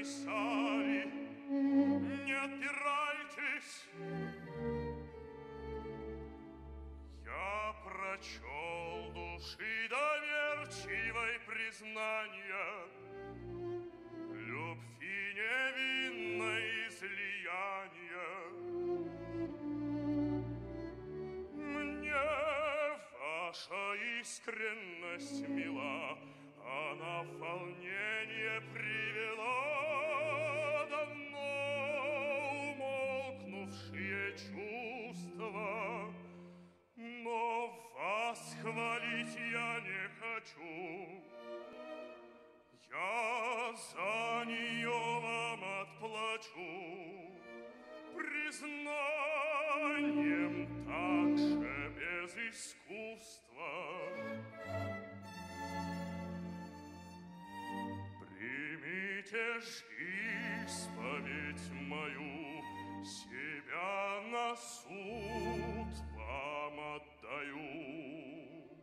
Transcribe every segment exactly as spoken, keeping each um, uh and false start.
написали, не отпирайтесь. Я прочел души доверчивой признания, любви невинной излияния. Мне ваша искренность мила, она в волнение привела давно умолкнувшие чувства. Но вас хвалить я не хочу, я за нее вам отплачу признанием также без искусства. Примите ж исповедь мою, себя на суд вам отдаю.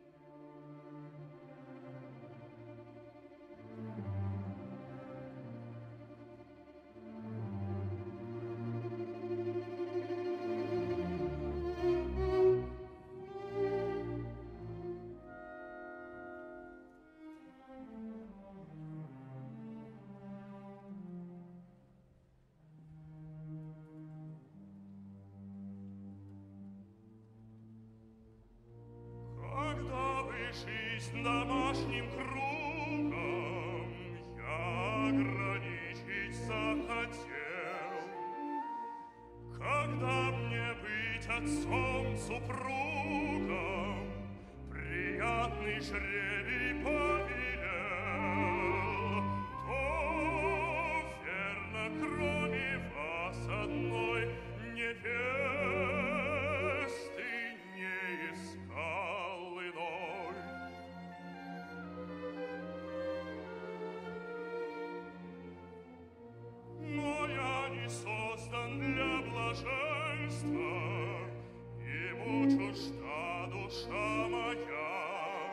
Жизнь домашним кругом я ограничить захотел. Когда мне быть отцом, супругом, приятный жребий повелел, то верно, кроме вас одной невесты не искал иной. Но я не создан для блаженства, ему чужда душа моя.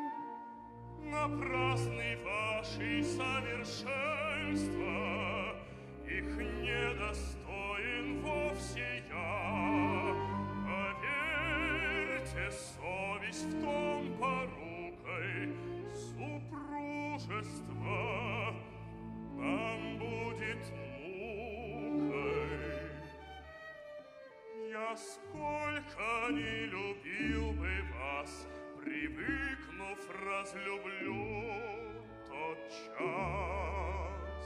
Напрасны ваши совершенства, их недостоин вовсе я. Поверьте, совесть в том порукой супружества нам будет мукой. Я сколько не любил бы вас, привыкнув, разлюблю тот час.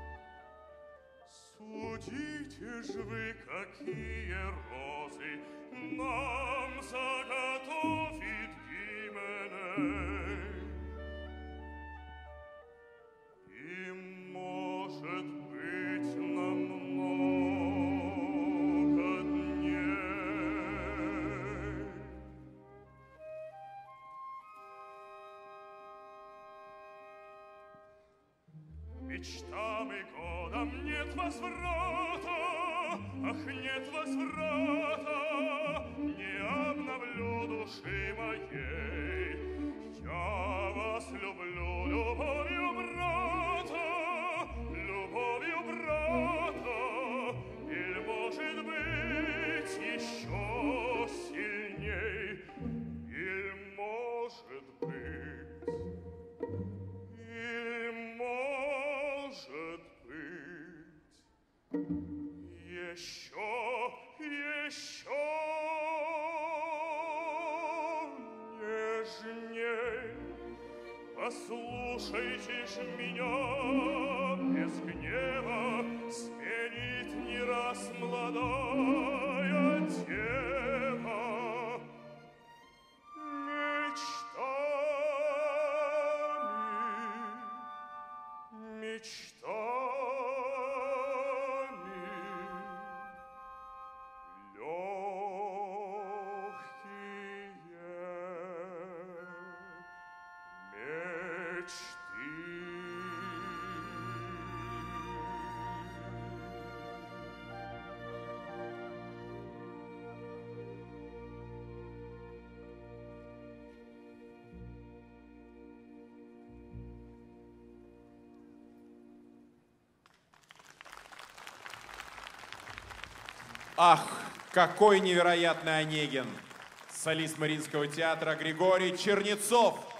Судите ж вы, какие розы нам заготовит Гименей. И, может быть, на много дней. Мечтам и годам нет возврата, ах, нет возврата, не обновлю души моей. Я вас люблю любовью брата, любовью брата, или, может быть, еще сильней, или, может быть, или, может быть, еще, еще нежней. Послушайте ж меня, без гнева сменит не раз молодая дева мечтами, мечтами легкие мечты. Ах, какой невероятный Онегин! Солист Мариинского театра Григорий Чернецов.